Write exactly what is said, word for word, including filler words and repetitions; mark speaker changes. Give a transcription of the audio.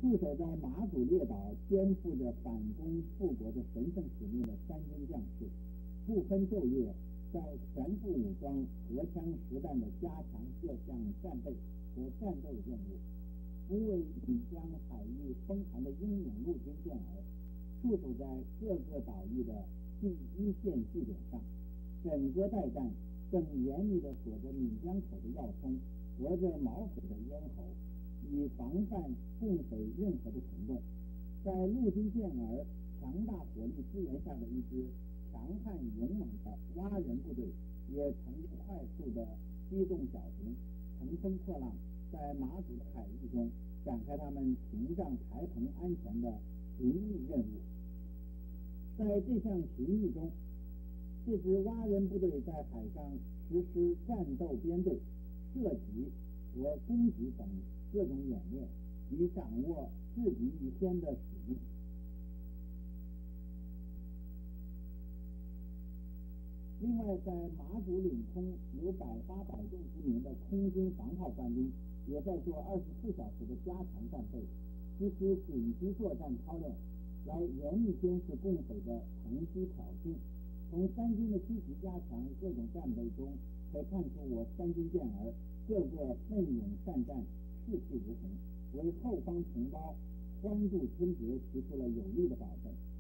Speaker 1: 驻守在马祖列岛肩负着反攻复国的神圣使命的三军将士，不分昼夜，在全副武装、荷枪实弹地加强各项战备和战斗的任务，不畏闽江海域风寒的英勇陆军健儿，戍守在各个岛屿的第一线据点上，整个待战，更严密地锁着闽江口的要冲，隔着毛水的咽喉，以防范共匪任何的行动。在陆军健儿强大火力支援下的一支强悍勇猛的蛙人部队，也乘着快速的机动小型，乘风破浪，在马祖的海域中展开他们屏障台棚安全的巡弋任务。在这项巡弋中，这支蛙人部队在海上实施战斗编队、射击和攻击等各种演练，以掌握制敌于先的使命。另外，在马祖领空有百发百中之名的空军防炮官兵，也在做二十四小时的加强战备，实施紧急作战操练，来严密监视共匪的乘机挑衅。从三军的积极加强各种战备中，可以看出我三军健儿个个奋勇善战，士气如虹，为后方同胞欢度春节提出了有力的保证。